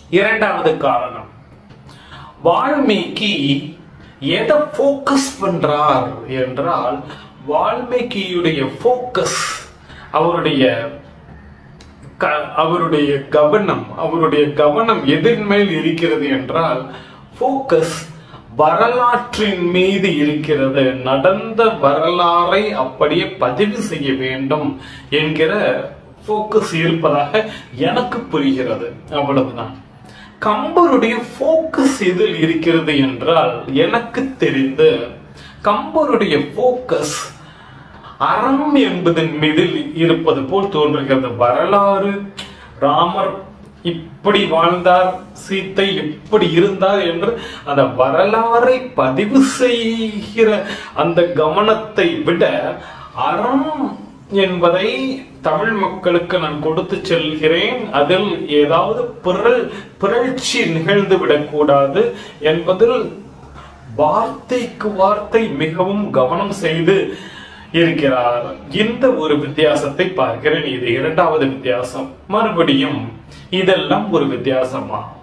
இரண்டாவது காரணம், வால்மீகி எதை போக்கஸ் பண்றார் என்றால், வால்மீகியுடைய போக்கஸ், அவருடைய கவனம் எதன் மேல் இருக்கிறது என்றால், போக்கஸ் வரலாற்றின் மீது இருக்கிறது. நடந்த வரலாறை அப்படியே பதிவு செய்ய வேண்டும் என்கிற போக்கஸ் இருப்பதாக எனக்கு புரிகிறது. அவ்வளவுதான். கம்பருடைய போக்கஸ் எதில் இருக்கிறது என்றால், எனக்கு தெரிந்து கம்பருடைய போக்கஸ் அறம் என்பதன் மீது இருப்பது போல் தோன்றுகிறது. வரலாறு, ராமர் இப்படி வாழ்ந்தார், சீத்தை எப்படி இருந்தார் என்று அந்த வரலாறை பதிவு செய்கிற அந்த கவனத்தை விட, அறம் என்பதை தமிழ் மக்களுக்கு நான் கொடுத்து செல்கிறேன், அதில் ஏதாவது பிறழ்ச்சி நிகழ்ந்து விடக்கூடாது என்பதில் வார்த்தைக்கு வார்த்தை மிகவும் கவனம் செய்து இருக்கிறார். இந்த ஒரு வித்தியாசத்தை பார்க்கிறேன். இது இரண்டாவது வித்தியாசம். மறுபடியும் இதெல்லாம் ஒரு வித்தியாசமா?